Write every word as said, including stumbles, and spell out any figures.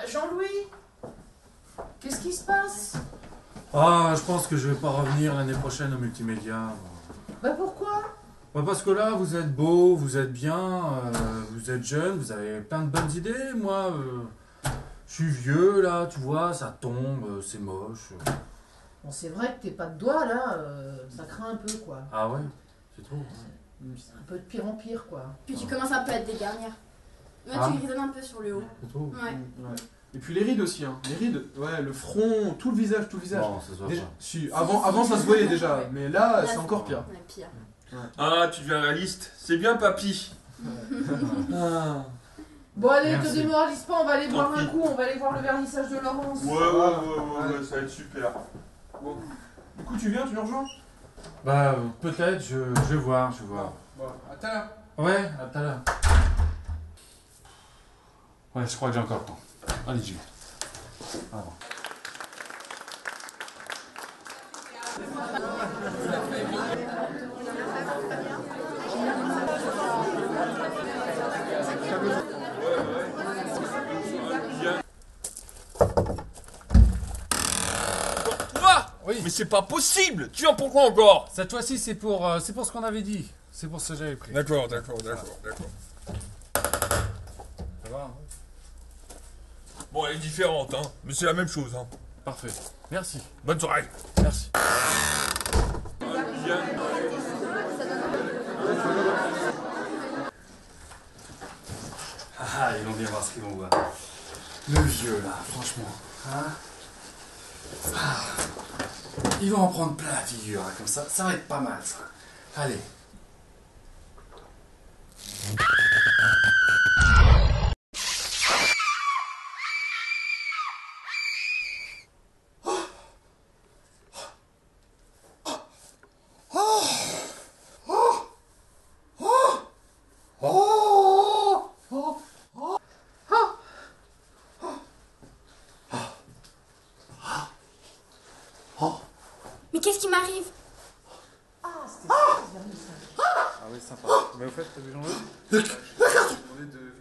Jean-Louis, qu'est-ce qui se passe? Ah, je pense que je vais pas revenir l'année prochaine au multimédia. Bah pourquoi? Bah parce que là, vous êtes beau, vous êtes bien, euh, vous êtes jeune, vous avez plein de bonnes idées. Moi, euh, je suis vieux, là, tu vois, ça tombe, euh, c'est moche. Bon, c'est vrai que tes pas de doigts, là, euh, ça craint un peu, quoi. Ah ouais? C'est trop. Ouais. C'est un peu de pire en pire, quoi. Puis tu commences un peu à te dégarnir. Là, Ah. tu grisonnes un peu sur le haut. C'est trop. Ouais. Ouais. Et puis les rides aussi, hein. Les rides, ouais, le front, tout le visage, tout le visage. Non, ça se voit Déjà, pas. si, avant, avant ça se voyait déjà, Ouais. mais là, Là, c'est encore pire. Ouais, pire. Ah, tu deviens réaliste. C'est bien, papy. Ah. Bon, allez, Merci. te démoralise pas, on va aller Tant boire un pis. coup, on va aller voir le vernissage de Laurence. Ouais, ouais, ouais, ouais, ouais, ça va être super. Bon. Du coup, tu viens, tu nous rejoins? Bah, euh, peut-être, je, je vais voir, je vais voir. Bon, à tout à l'heure. Ouais, à tout à l'heure. Ouais, je crois que j'ai encore le temps. Allez, j'y vais. Ah bon. Toi Oui. Mais c'est pas possible. Tu viens pourquoi encore? Cette fois-ci, c'est pour, euh, c'est pour ce qu'on avait dit. C'est pour ça que j'avais pris. D'accord, d'accord, d'accord, d'accord. Ça va, hein? Bon, elle est différente, hein. Mais c'est la même chose, hein. Parfait. Merci. Bonne soirée. Merci. Viens. Ah, ils vont bien voir ce qu'ils vont voir. Le vieux, là, franchement. Hein? Ah. Ils vont en prendre plein la figure, là, comme ça. Ça va être pas mal, ça. Allez. Mais qu'est-ce qui m'arrive? Ah, c'était ça, ce vernissage. Ah oui, sympa. Mais au fait, t'as vu Jean-Louis? Je vais te demander de